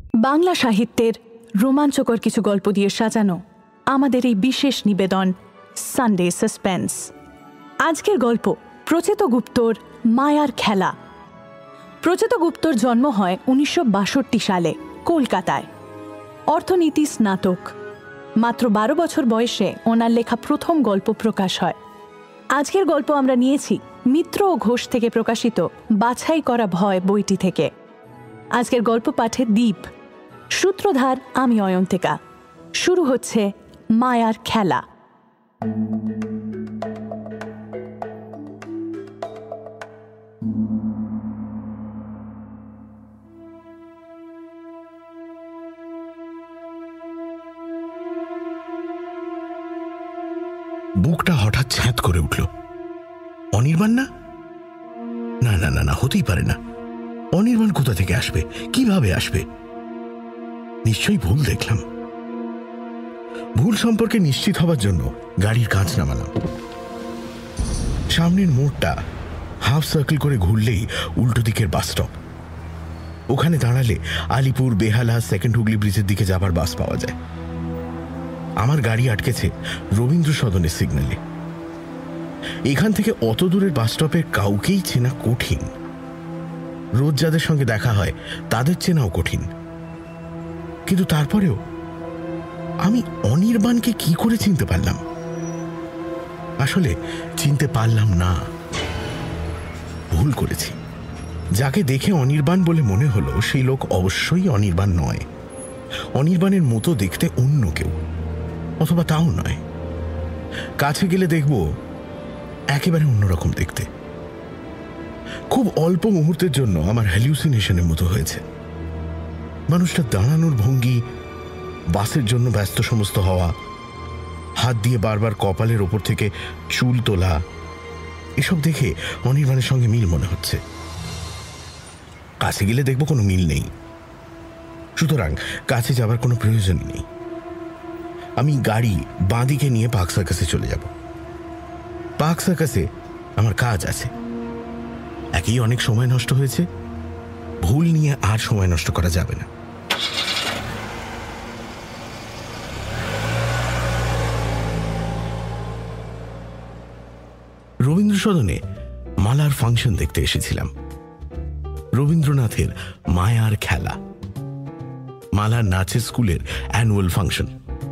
বাংলা সাহিত্যের রোমাঞ্চকর কিছু গল্প দিয়ে সাজানো আমাদের এই বিশেষ নিবেদন সানডে সাসপেন্স। আজকের গল্প প্রচেত গুপ্তর মায়ার খেলা। প্রচেত গুপ্তর জন্ম হয় 1962 সালে কলকাতায়। অর্থনীতি স্নাতক। মাত্র 12 বছর বয়সে ওনার লেখা প্রথম গল্প প্রকাশ হয়। আজকের গল্প আমরা নিয়েছি মিত্র ও ঘোষ থেকে প্রকাশিত বাছাই করা ভয় বইটি থেকে। আজকের গল্প পাঠে দীপ, সূত্রধার আমি অয়ন্তিকা। শুরু হচ্ছে মায়ার খেলা। বুকটা হঠাৎ ছ্যাঁত করে উঠল। অনির্বাণ না? না না না না, হতেই পারে না। অনির্বাণ কোথা থেকে আসবে, কিভাবে আসবে? নিশ্চয়ই ভুল দেখলাম। ভুল সম্পর্কে নিশ্চিত হবার জন্য গাড়ির কাঁচ নামালাম। সামনের মোড়টা হাফ সার্কেল করে ঘুরলেই উল্টো দিকের বাস স্টপ। ওখানে দাঁড়ালে আলিপুর, বেহালা, সেকেন্ড হুগলি ব্রিজের দিকে যাবার বাস পাওয়া যায়। আমার গাড়ি আটকেছে রবীন্দ্র সদনের সিগন্যালে। এখান থেকে অত দূরের বাস স্টপে কাউকেই চেনা কঠিন। রোজ যাদের সঙ্গে দেখা হয় তাদের চেনাও কঠিন। কিন্তু তারপরেও আমি অনির্বাণকে কি করে চিনতে পারলাম? আসলে চিনতে পারলাম না। ভুল করেছি। যাকে দেখে অনির্বাণ বলে মনে হলো সেই লোক অবশ্যই অনির্বাণ নয়। অনির্বাণের মতো দেখতে অন্য কেউ, অথবা তাও নয়। কাছে গেলে দেখব একেবারে অন্যরকম দেখতে। খুব অল্প মুহূর্তের জন্য আমার হ্যালিউসিনেশনের মতো হয়েছে। মানুষটা দাঁড়ানোর ভঙ্গি, বাসের জন্য ব্যস্ত সমস্ত হওয়া, হাত দিয়ে বারবার কপালের ওপর থেকে চুল তোলা, এসব দেখে অনির্বাণের সঙ্গে মিল মনে হচ্ছে। কাছে গেলে দেখব কোনো মিল নেই। সুতরাং কাছে যাবার কোনো প্রয়োজনই নেই। আমি গাড়ি বাঁদিকে নিয়ে পার্ক সার্কাসে চলে যাব। পার্ক সার্কাসে আমার কাজ আছে। একই অনেক সময় নষ্ট হয়েছে, ভুল নিয়ে আর সময় নষ্ট করা যাবে না। রবীন্দ্র সদনে মালার ফাংশন দেখতে এসেছিলাম। রবীন্দ্রনাথের মায়ার খেলা, মালার নাচের স্কুলের অ্যানুয়াল ফাংশন।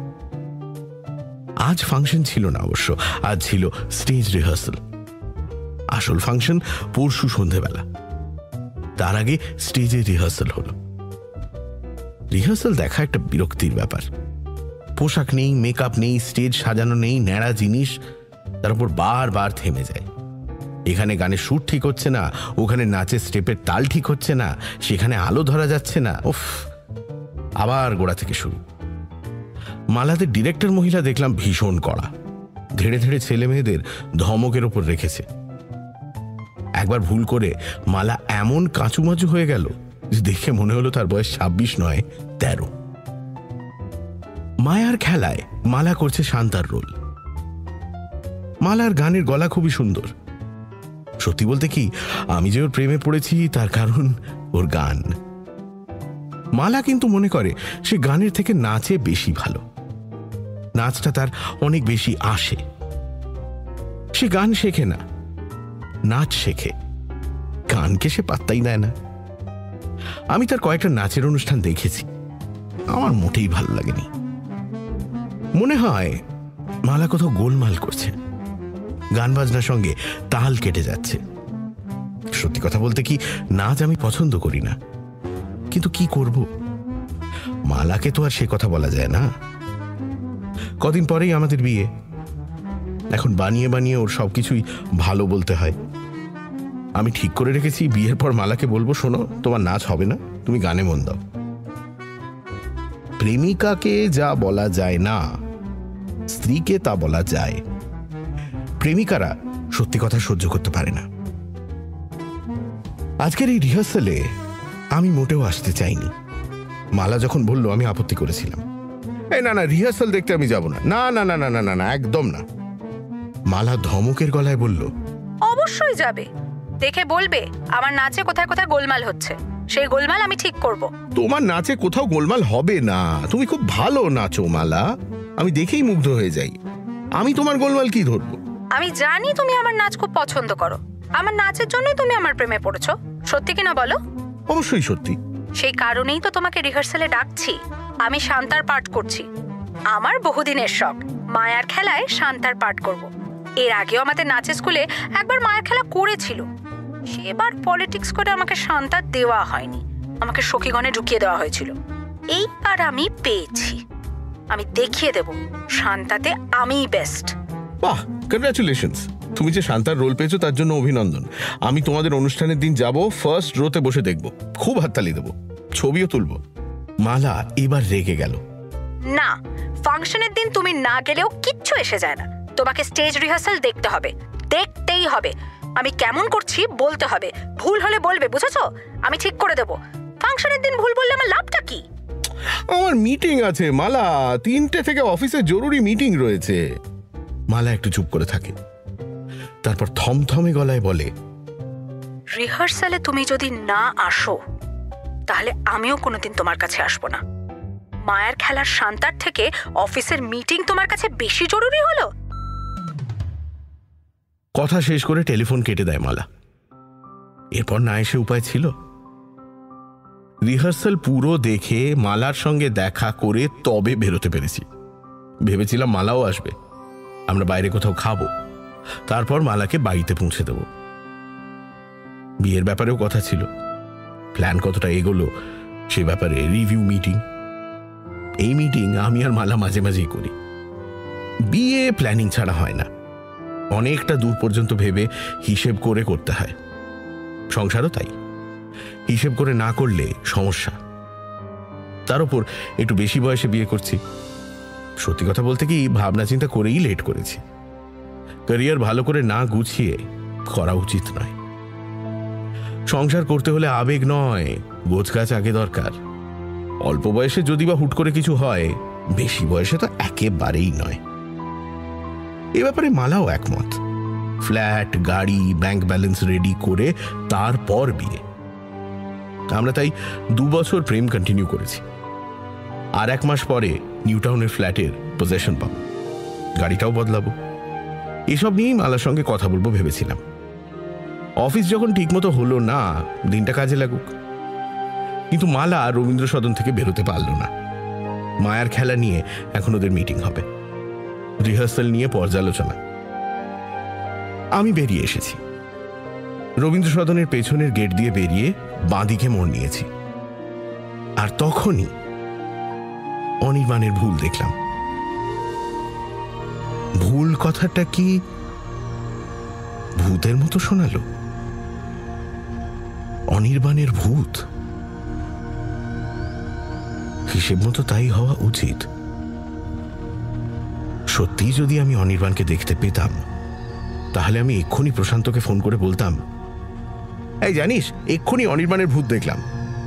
আজ ফাংশন ছিল না অবশ্য, আজ ছিল স্টেজ রিহার্সাল। আসল ফাংশন পরশু সন্ধেবেলা। তার আগে স্টেজে রিহার্সাল হলো। রিহার্সাল দেখা একটা বিরক্তির ব্যাপার। পোশাক নেই, মেকআপ নেই, স্টেজ সাজানো নেই, ন্যাড়া জিনিস, তার উপর বারবার থেমে যায়। এখানে গানের সুর ঠিক হচ্ছে না, ওখানে নাচের স্টেপের তাল ঠিক হচ্ছে না, সেখানে আলো ধরা যাচ্ছে না। উফ, আবার গোড়া থেকে শুরু। মালাদের ডিরেক্টর মহিলা দেখলাম ভীষণ কড়া। ধেড়ে ধেড়ে ছেলে মেয়েদের ধমকের ওপর রেখেছে। একবার ভুল করে মালা এমন কাঁচুমাচু হয়ে গেল যে দেখে মনে হলো তার বয়স 26 নয় 13। মায়ার খেলায় মালা করছে শান্তার রোল। মালার গানের গলা খুবই সুন্দর। সত্যি বলতে কি, আমি যে ওর প্রেমে পড়েছি তার কারণ ওর গান। মালা কিন্তু মনে করে সে গানের থেকে নাচে বেশি ভালো। নাচটা তার অনেক বেশি আসে। সে গান শেখে না, নাচ শেখে। গানকে সে পাত্তাই দেয় না। আমি তার কয়েকটা নাচের অনুষ্ঠান দেখেছি, আমার মোটেই ভালো লাগেনি। মনে হয় মালা কোথাও গোলমাল করছে, গান বাজনার সঙ্গে তাল কেটে যাচ্ছে। সত্যি কথা বলতে কি, নাচ আমি পছন্দ করি না, কিন্তু কি করব? মালাকে তো আর সে কথা বলা যায় না। কদিন পরেই আমাদের বিয়ে। এখন বানিয়ে বানিয়ে ওর সবকিছুই ভালো বলতে হয়। আমি ঠিক করে রেখেছি বিয়ের পর মালাকে বলবো, শোনো, তোমার নাচ হবে না, তুমি গানে মন দাও। প্রেমিকাকে যা বলা যায় না, স্ত্রীকে তা বলা যায়। প্রেমিকারা সত্যি কথা সহ্য করতে পারে না। আজকের এই রিহার্সালে আমি মোটেও আসতে চাইনি। মালা যখন বলল আমি আপত্তি করেছিলাম, এই না না, রিহার্সাল দেখতে আমি যাব না, না না না না না না না, একদম না। মালা ধমকের গলায় বলল, অবশ্যই যাবে, দেখে বলবে আমার নাচে কোথায় কোথায় গোলমাল হচ্ছে। সেই গোলমাল আমি ঠিক করব। তোমার নাচে কোথাও গোলমাল হবে না, তুমি খুব ভালো নাচো মালা, আমি দেখেই মুগ্ধ হয়ে যাই। আমি তোমার গোলমাল কি ধরবো? আমি জানি তুমি আমার নাচ খুব পছন্দ করো, আমার নাচের জন্যই তুমি আমার প্রেমে পড়েছো, সত্যি কিনা বলো? অবশ্যই সত্যি। সেই কারণেই তো তোমাকে রিহার্সালে ডাকছি। আমি শান্তার পাঠ করছি, আমার বহুদিনের শখ মায়ার খেলায় শান্তার পাঠ করব। এর আগেও আমাদের নাচের স্কুলে একবার মায়ার খেলা করেছিল, সেবার পলিটিক্স করে আমাকে শান্তার দেওয়া হয়নি, আমাকে সখীগণে ঢুকিয়ে দেওয়া হয়েছিল। এইবার আমি পেয়েছি, আমি দেখিয়ে দেব শান্তাতে আমিই বেস্ট। বাহ, কংগ্রাচুলেশনস। তুমি যে শান্তার রোল পেয়েছো তার জন্য অভিনন্দন। আমি তোমাদের অনুষ্ঠানের দিন যাব, ফার্স্ট রোতে বসে দেখব, খুব হাততালি দেবো, ছবিও তুলব। মালা এবার রেগে গেল। না, ফাংশনের দিন তুমি না গেলেও কিচ্ছু এসে যায় না, তোমাকে স্টেজ রিহার্সাল দেখতে হবে, দেখতেই হবে। আমি কেমন করছি বলতে হবে, ভুল হলে বলবে, বুঝেছো? আমি ঠিক করে দেব। ফাংশনের দিন ভুল বললে আমার লাভটা কি? আমার মিটিং আছে মালা, 3টে থেকে অফিসে জরুরি মিটিং রয়েছে। মালা একটু চুপ করে থাকে, তারপর থমথমে গলায় বলে, রিহার্সালে তুমি যদি না আসো তাহলে আমিও কোনোদিন তোমার কাছে আসবো না। মায়ের খেলার শান্তার থেকে অফিসের মিটিং তোমার কাছে বেশি জরুরি হলো? কথা শেষ করে টেলিফোন কেটে দেয় মালা। এরপর না এসে উপায় ছিল? রিহার্সাল পুরো দেখে মালার সঙ্গে দেখা করে তবে বেরোতে পেরেছি। ভেবেছিলাম মালাও আসবে, আমরা বাইরে কোথাও খাবো, তারপর মালাকে বাড়িতে পৌঁছে দেব। বিয়ের ব্যাপারেও কথা ছিল, প্ল্যান কতটা এগোলো সে ব্যাপারে রিভিউ মিটিং। এই মিটিং আমি আর মালা মাঝে মাঝেই করি। বিয়ে প্ল্যানিং ছাড়া হয় না, অনেকটা দূর পর্যন্ত ভেবে হিসেব করে করতে হয়। সংসারও তাই, হিসেব করে না করলে সমস্যা। তার উপর একটু বেশি বয়সে বিয়ে করছি। সত্যি কথা বলতে কি, ভাবনা চিন্তা করেই লেট করেছি। ক্যারিয়ার ভালো করে না গুছিয়ে করা উচিত নয়। সংসার করতে হলে আবেগ নয়, গোছগাছ আগে দরকার। অল্প বয়সে যদি বা হুট করে কিছু হয়, বেশি বয়সে তো একেবারেই নয়। এ ব্যাপারে মালাও একমত। ফ্ল্যাট, গাড়ি, ব্যাংক ব্যালেন্স রেডি করে তারপর বিয়ে। আমরা তাই 2 বছর প্রেম কন্টিনিউ করেছি। আর 1 মাস পরে নিউ টাউনের ফ্ল্যাটের পজেশন পাব, গাড়িটাও বদলাবো। এসব নিয়েই মালার সঙ্গে কথা বলবো ভেবেছিলাম। অফিস যখন ঠিকমতো হলো না, দিনটা কাজে লাগুক। কিন্তু মালা রবীন্দ্র সদন থেকে বেরোতে পারল না। মায়ার খেলা নিয়ে এখন ওদের মিটিং হবে, রিহার্সাল নিয়ে পর্যালোচনা। আমি বেরিয়ে এসেছি। রবীন্দ্র সদনের পেছনের গেট দিয়ে বেরিয়ে বাঁদিকে মোড় নিয়েছি। আর তখনই অনির্বাণের ভুল দেখলাম। ভুল কথাটা কি ভূতের মতো শোনালো? অনির্বাণের ভূত? হিসেব মতো তাই হওয়া উচিত। সত্যি যদি আমি অনির্বাণকে দেখতে পেতাম, তাহলে আমি এক্ষুনি প্রশান্তকে ফোন করে বলতাম, এই জানিস, এক্ষুনি অনির্বাণের ভূত দেখলাম।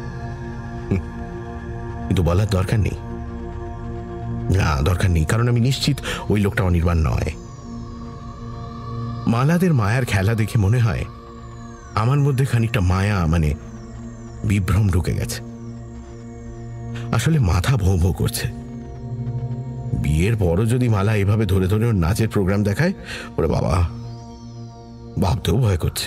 কিন্তু বলার দরকার নেই। না, দরকার নেই, কারণ আমি নিশ্চিত ওই লোকটা অনির্বাণ নয়। মালাদের মায়ার খেলা দেখে মনে হয় আমার মধ্যে খানিকটা মায়া, মানে বিভ্রম ঢুকে গেছে। আসলে মাথা ভৌ ভৌ করছে। বিয়ের পরও যদি মালা এভাবে ধরে ধরে ওর নাচের প্রোগ্রাম দেখায়, ওরে বাবা, ভাবতেও ভয় করছে।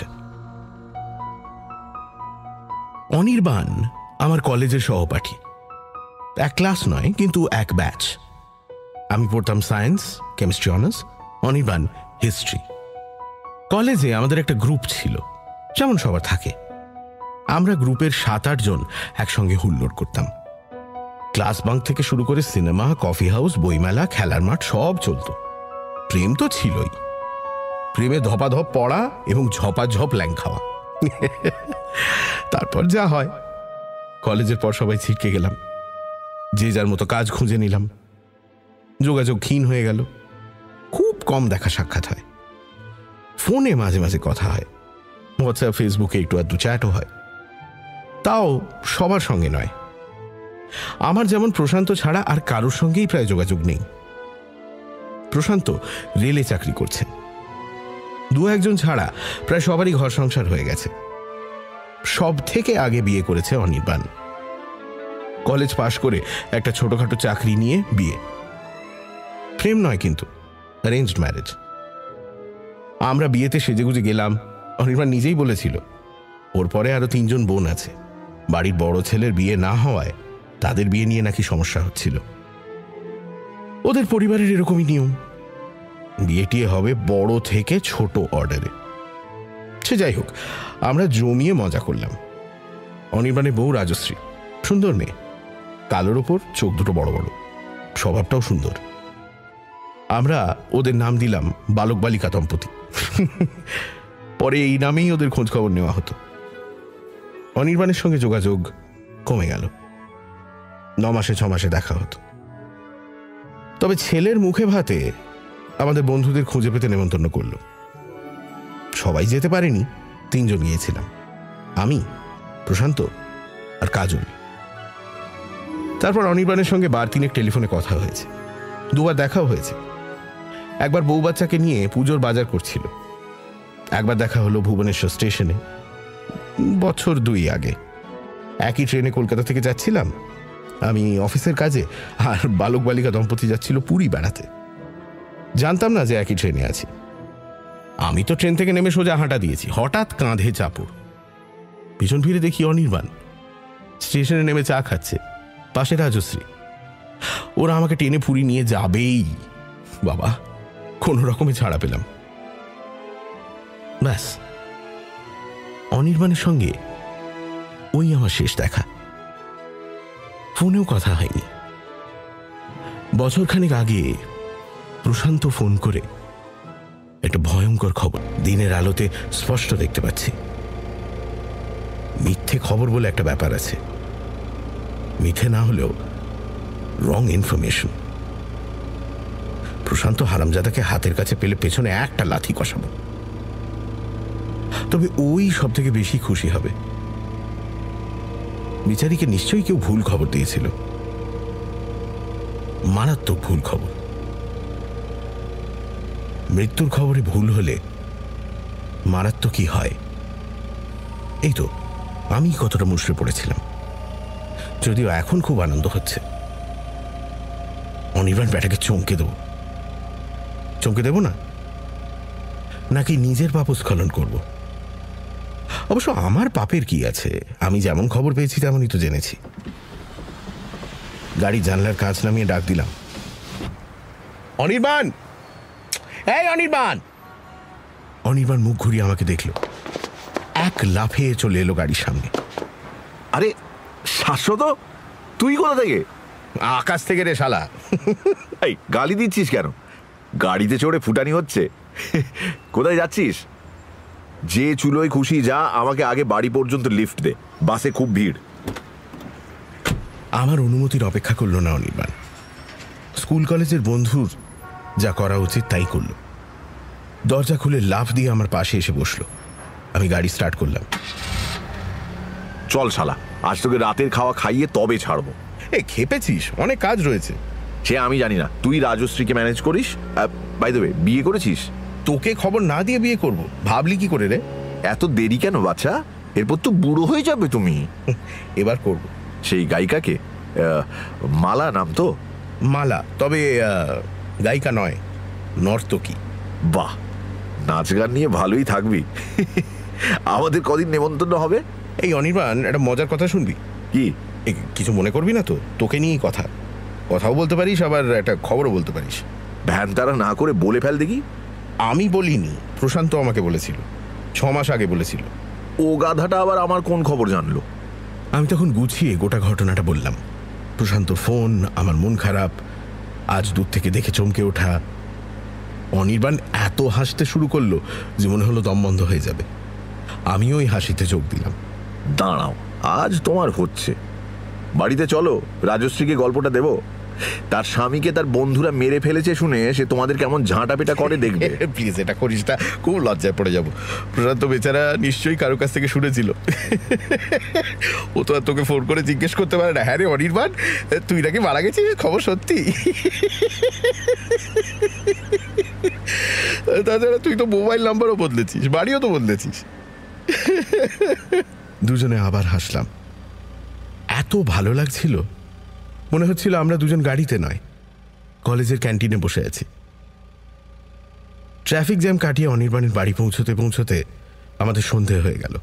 অনির্বাণ আমার কলেজের সহপাঠী। এক ক্লাস নয়, কিন্তু এক ব্যাচ। আমি পড়তাম science, chemistry honours, Anirban history. কলেজে আমাদের একটা গ্রুপ ছিল, যেমন সবার থাকে। আমরা গ্রুপের 7-8 জন একসঙ্গে হুল্লোড় করতাম। ক্লাস বাঙ্ক থেকে শুরু করে সিনেমা, কফি হাউস, বইমেলা, খেলার মাঠ সব চলত। প্রেম তো ছিলই, প্রেমে ধপাধপ পড়া এবং ঝপাঝপ ল্যাং খাওয়া। তারপর যা হয়, কলেজের পর সবাই ছিটকে গেলাম, যে যার মতো কাজ খুঁজে নিলাম। যোগাযোগ ক্ষীণ হয়ে গেল, খুব কম দেখা সাক্ষাৎ হয়। ফোনে মাঝে মাঝে কথা হয়, হোয়াটসঅ্যাপ, ফেসবুকে একটু আধটু চ্যাটও হয়, তাও সবার সঙ্গে নয়। আমার যেমন প্রশান্ত ছাড়া আর কারোর সঙ্গেই প্রায় যোগাযোগ নেই। প্রশান্ত রেলে চাকরি করছেন। 2-1 জন ছাড়া প্রায় সবারই ঘর সংসার হয়ে গেছে। সব থেকে আগে বিয়ে করেছে অনির্বাণ। কলেজ পাশ করে একটা ছোটখাটো চাকরি নিয়ে বিয়ে। প্রেম নয় কিন্তু, অ্যারেঞ্জড ম্যারেজ। আমরা বিয়েতে সেজেগুজে গেলাম। অনির্বাণ নিজেই বলেছিল ওর পরে আরো 3 জন বোন আছে, বাড়ির বড় ছেলের বিয়ে না হওয়ায় তাদের বিয়ে নিয়ে নাকি সমস্যা হচ্ছিল। ওদের পরিবারের এরকমই নিয়ম, বিয়েটিয়ে হবে বড় থেকে ছোট অর্ডারে। সে যাই হোক, আমরা জমিয়ে মজা করলাম। অনির্বাণের বউ রাজশ্রী, সুন্দর মেয়ে, কালোর ওপর চোখ দুটো বড় বড়, স্বভাবটাও সুন্দর। আমরা ওদের নাম দিলাম বালক বালিকা দম্পতি। পরে এই নামেই ওদের খোঁজ খবর নেওয়া হতো। অনির্বাণের সঙ্গে যোগাযোগ কমে গেল, 9 মাসে 6 মাসে দেখা হতো। তবে ছেলের মুখে ভাতে আমাদের বন্ধুদের খুঁজে পেতে নেমন্তন্ন করলো। সবাই যেতে পারেনি, 3 জন গিয়েছিলাম, আমি, প্রশান্ত আর কাজল। তারপর অনির্বাণের সঙ্গে 2-3 টেলিফোনে কথা হয়েছে, 2বার দেখাও হয়েছে। একবার বউ বাচ্চাকে নিয়ে পুজোর বাজার করছিল, একবার দেখা হলো ভুবনেশ্বর স্টেশনে, বছর 2 আগে। একই ট্রেনে কলকাতা থেকে যাচ্ছিলাম আমি অফিসের কাজে, আর বালক বালিকা দম্পতি যাচ্ছিল পুরী বেড়াতে। জানতাম না যে একই ট্রেনে আছি। আমি তো ট্রেন থেকে নেমে সোজা হাঁটা দিয়েছি, হঠাৎ কাঁধে চাপড়। পিছন ফিরে দেখি অনির্বাণ স্টেশনে নেমে চা খাচ্ছে, পাশে রাজশ্রী। ওরা আমাকে টেনে পুরী নিয়ে যাবেই। বাবা, কোন রকমে ছাড়া পেলাম। ব্যাস, অনির্বাণের সঙ্গে ওই আমার শেষ দেখা। ফোনেও কথা হয়নি। বছরখানেক আগে প্রশান্ত ফোন করে একটা ভয়ঙ্কর খবর দিনের আলোতে স্পষ্ট দেখতে পাচ্ছি। মিথ্যে খবর বলে একটা ব্যাপার আছে, মিথ্যে না হলেও রং ইনফরমেশন। প্রশান্ত হারামজাদাকে হাতের কাছে পেলে পেছনে একটা লাথি কষাবো। তবে ওই সব থেকে বেশি খুশি হবে। বিচারীকে নিশ্চয়ই কেউ ভুল খবর দিয়েছিল, মারাত্মক ভুল খবর। মৃত্যুর খবরে ভুল হলে মারাত্মক কি হয়, এই তো আমি কতটা মুষড়ে পড়েছিলাম। যদিও এখন খুব আনন্দ হচ্ছে। অনির্বাণ ব্যাটাকে চমকে দেব না, নাকি নিজের পাপস্খলন করব? অবশ্য আমার পাপের কি আছে, আমি যেমন খবর পেয়েছি তেমনই তো জেনেছি। গাড়ির জানলার কাঁচ নামিয়ে ডাক দিলাম, অনির্বাণ, এই অনির্বাণ। অনির্বাণ মুখ ঘুরিয়ে আমাকে দেখল, এক লাফে চলে এলো গাড়ির সামনে। আরে শাশ্বত, তুই কোথা থেকে? আকাশ থেকে রে শালা। এই গালি দিচ্ছিস কেন? গাড়িতে চড়ে ফুটানি হচ্ছে। কোথায় যাচ্ছিস? যে চুলোয় খুশি যা, আমাকে আগে বাড়ি পর্যন্ত লিফট দে, বাসে খুব ভিড়। আমার অনুমতির অপেক্ষা করল না অনির্বাণ। স্কুল কলেজের বন্ধুর যা করা উচিত তাই করল। দরজা খুলে লাফ দিয়ে আমার পাশে এসে বসলো। আমি গাড়ি স্টার্ট করলাম। চল শালা, আজ তোকে রাতের খাওয়া খাইয়ে তবে ছাড়বো। খেপেছিস? অনেক কাজ রয়েছে। সে আমি জানি না, তুই রাজশ্রীকে ম্যানেজ করিস। বাই দ্য ওয়ে, বিয়ে করেছিস? তোকে খবর না দিয়ে বিয়ে করব ভাবলি কি করে রে? এত দেরি কেন বাচ্চা? এরপর তো বুড়ো হয়ে যাবে তুমি। এবার করব। সেই গায়িকাকে? মালা নাম তো? মালা, তবে গায়িকা নয়, নর্তকী। বাহ, নাচ গান নিয়ে ভালোই থাকবি। আমাদের কদিন নেমন্তন্ন হবে? এই অনির্বাণ, একটা মজার কথা শুনবি? কি? কিছু মনে করবি না তো? তোকে নিয়েই কথাও বলতে পারিস, আবার একটা খবরও বলতে পারিস। ভ্যান তারা না করে বলে ফেল দেখি। আমি বলিনি, প্রশান্ত আমাকে বলেছিল, 6 মাস আগে বলেছিল। ও গাধাটা আবার আমার কোন খবর জানলো? আমি তখন গুছিয়ে গোটা ঘটনাটা বললাম। প্রশান্ত ফোন, আমার মন খারাপ, আজ দূর থেকে দেখে চমকে ওঠা। অনির্বাণ এত হাসতে শুরু করলো যে মনে হলো দম বন্ধ হয়ে যাবে। আমিও ওই হাসিতে যোগ দিলাম। দাঁড়াও, আজ তোমার হচ্ছে। বাড়িতে চলো, রাজশ্রীকে গল্পটা দেব। তার স্বামীকে তার বন্ধুরা মেরে ফেলেছে শুনে সে তোমাদের কেমন ঝাঁটা পেটা করে দেখবে। প্লিজ এটা করিস না, খুব লজ্জায় পড়ে যাবো। প্রশান্ত বেচারা নিশ্চয়ই কারো কাছ থেকে শুনেছিল। ও তো আর তোকে ফোন করে জিজ্ঞেস করতে পারে না, হ্যাঁ রে অনির্বাণ, তুই নাকি মারা গেছিস, খবর সত্যি? তাছাড়া তুই তো মোবাইল নাম্বারও বদলেছিস, বাড়িও তো বদলেছিস। দুজনে আবার হাসলাম। এত ভালো লাগছিল, মনে হচ্ছিল আমরা দুজন গাড়িতে নয়, কলেজের ক্যান্টিনে বসে আছি। ট্রাফিক জ্যাম কাটিয়ে অনির্বাণের বাড়ি পৌঁছতে পৌঁছতে আমাদের সন্ধে হয়ে গেল।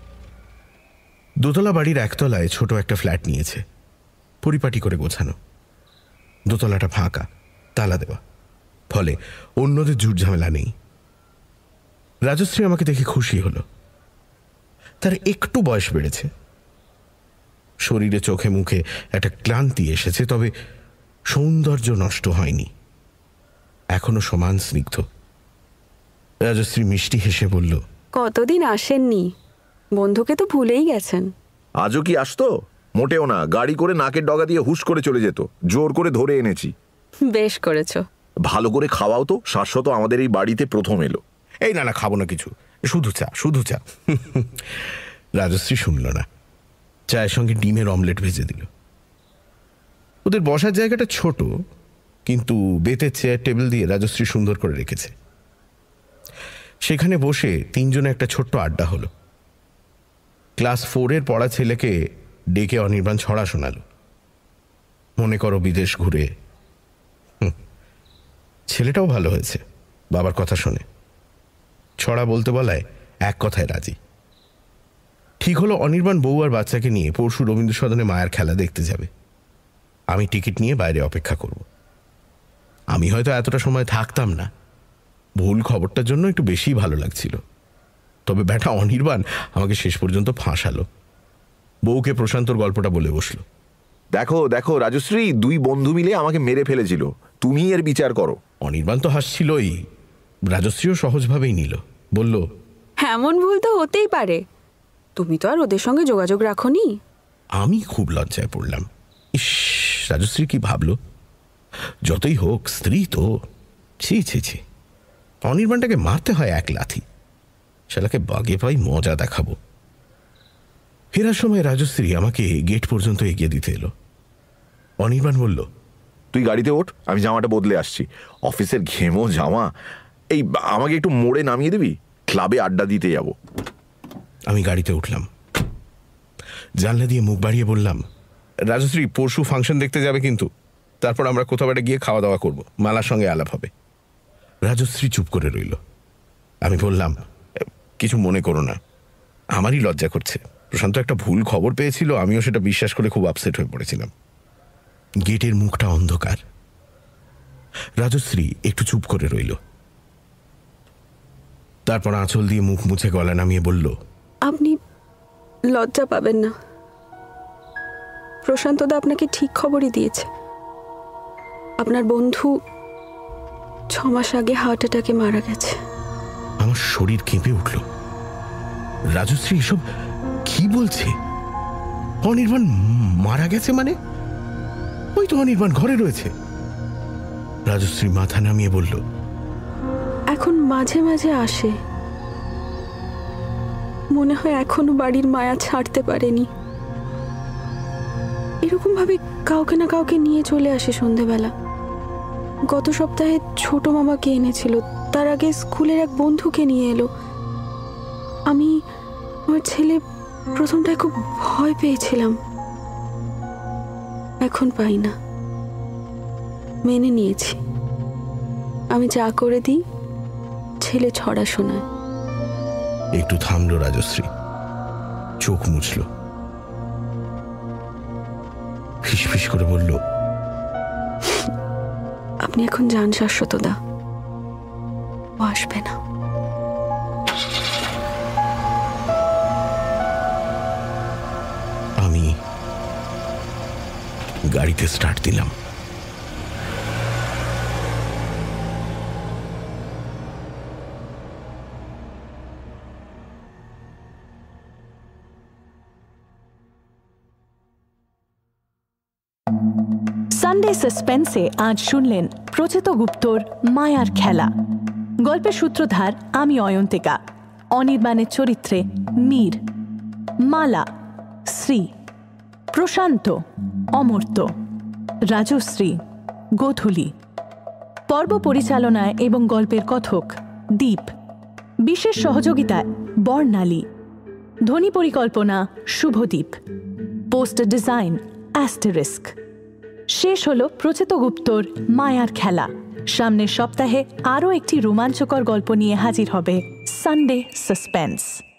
দোতলা বাড়ির একতলায় ছোট একটা ফ্ল্যাট নিয়েছে, পরিপাটি করে গোছানো। দোতলাটা ফাঁকা, তালা দেওয়া, ফলে অন্যদের জুট ঝামেলা নেই। রাজশ্রী আমাকে দেখে খুশি হলো। তার একটু বয়স বেড়েছে, শরীরে চোখে মুখে একটা ক্লান্তি এসেছে, তবে সৌন্দর্য নষ্ট হয়নি, এখনো সমান স্নিগ্ধ। রাজশ্রী মিষ্টি হেসে বলল, কতদিন আসেননি, বন্ধুকে তো ভুলেই গেছেন। আজও কি আসতো? মোটেও না, গাড়ি করে নাকের ডগা দিয়ে হুশ করে চলে যেত, জোর করে ধরে এনেছি। বেশ করেছো। ভালো করে খাওয়াও তো, শাশ্বত আমাদের এই বাড়িতে প্রথম এলো। এই না না, খাবো না কিছু, শুধু চা, শুধু চা। রাজশ্রী শুনল না, চায়ের সঙ্গে ডিমের অমলেট ভেজে দিল। ওদের বসার জায়গাটা ছোট, কিন্তু বেতের চেয়ার টেবিল দিয়ে রাজশ্রী সুন্দর করে রেখেছে। সেখানে বসে তিনজনে একটা ছোট্ট আড্ডা হলো। ক্লাস 4-এর পড়া ছেলেকে ডেকে অনির্বাণ ছড়া শোনাল। মনে করো বিদেশ ঘুরে। ছেলেটাও ভালো হয়েছে, বাবার কথা শোনে। ছড়া বলতে বলায় এক কথায় রাজি। ঠিক হলো অনির্বাণ বউ আর বাচ্চাকে নিয়ে পরশু রবীন্দ্র সদনে মায়ের খেলা দেখতে যাবে। আমি টিকিট নিয়ে বাইরে অপেক্ষা করব। আমি হয়তো এতটা সময় থাকতাম না, ভুল খবরটার জন্য একটু বেশি ভালো লাগছিল। তবে ব্যাটা অনির্বাণ আমাকে শেষ পর্যন্ত ফাঁসালো। বউকে প্রশান্তর গল্পটা বলে বসলো। দেখো দেখো রাজশ্রী, দুই বন্ধু মিলে আমাকে মেরে ফেলেছিল, তুমি এর বিচার করো। অনির্বাণ তো হাসছিলই, রাজশ্রীও সহজভাবেই নিল। বলল, এমন ভুল তো হতেই পারে, তুমি তো আর ওদের সঙ্গে যোগাযোগ রাখোনি। আমি খুব লজ্জায় পড়লাম। ইস, রাজশ্রী কি ভাবলো? যতই হোক স্ত্রী তো। ছি ছি ছি, অনির্বাণটাকে মারতে হয় এক লাথি, শালাকে বাগে পাই মজা দেখাবো। ফেরার সময় রাজশ্রী আমাকে গেট পর্যন্ত এগিয়ে দিতে এলো। অনির্বাণ বলল, তুই গাড়িতে ওঠ, আমি জামাটা বদলে আসছি। অফিসের ঘেমো জামা, এই আমাকে একটু মোড়ে নামিয়ে দিবি, ক্লাবে আড্ডা দিতে যাব। আমি গাড়িতে উঠলাম। জানলা দিয়ে মুখ বাড়িয়ে বললাম, রাজশ্রী পরশু ফাংশন দেখতে যাবে কিন্তু, তারপর আমরা কোথাও একটা গিয়ে খাওয়া দাওয়া করবো, মালার সঙ্গে আলাপ হবে। রাজশ্রী চুপ করে রইল। আমি বললাম, কিছু মনে করো না, আমারই লজ্জা করছে। প্রশান্ত একটা ভুল খবর পেয়েছিল, আমিও সেটা বিশ্বাস করে খুব আপসেট হয়ে পড়েছিলাম। গেটের মুখটা অন্ধকার। রাজশ্রী একটু চুপ করে রইল, তারপর আঁচল দিয়ে মুখ মুছে গলা নামিয়ে বলল, আপনি লজ্জা পাবেন না, প্রশান্তদা আপনাকে ঠিক খবরই দিয়েছে। আপনার বন্ধু 6 মাস আগে হার্ট অ্যাটাকে মারা গেছে। আমার শরীর কেঁপে উঠল। রাজশ্রী এসব কি বলছে? অনির্বাণ মারা গেছে মানে? ওই তো অনির্বাণ ঘরে রয়েছে। রাজশ্রী মাথা নামিয়ে বলল, এখন মাঝে মাঝে আসে, মনে হয় এখনো বাড়ির মায়া ছাড়তে পারেনি। এরকম ভাবে কাউকে না কাউকে নিয়ে চলে আসে সন্ধেবেলা। গত সপ্তাহে ছোট মামাকে এনেছিল, তার আগে স্কুলের এক বন্ধুকে নিয়ে এলো। আমি, আমার ছেলে প্রথমটায় খুব ভয় পেয়েছিলাম, এখন পাই না, মেনে নিয়েছি। আমি যা করে দিই, ছেলে ছড়া শোনায়। একটু থামলো রাজশ্রী, চোখ মুছল, ফিসফিস করে বলল, আপনি এখন যান শাশ্বতদা, ও আসবে না। আমি গাড়িতে স্টার্ট দিলাম। সানডে সাসপেন্সে আজ শুনলেন প্রচেত গুপ্তর মায়ার খেলা। গল্পের সূত্রধার আমি অয়ন্তিকা। অনির্বাণের চরিত্রে মীর, মালা শ্রী, প্রশান্ত অমর্ত্য, রাজশ্রী গোধূলি। পর্ব পরিচালনায় এবং গল্পের কথক দীপ। বিশেষ সহযোগিতায় বর্ণালী। ধ্বনি পরিকল্পনা শুভদীপ, পোস্টার ডিজাইন অ্যাস্টেরিস্ক। শেষ হলো প্রচেত গুপ্তর মায়ার খেলা। সামনের সপ্তাহে আরও একটি রোমাঞ্চকর গল্প নিয়ে হাজির হবে সানডে সাসপেন্স।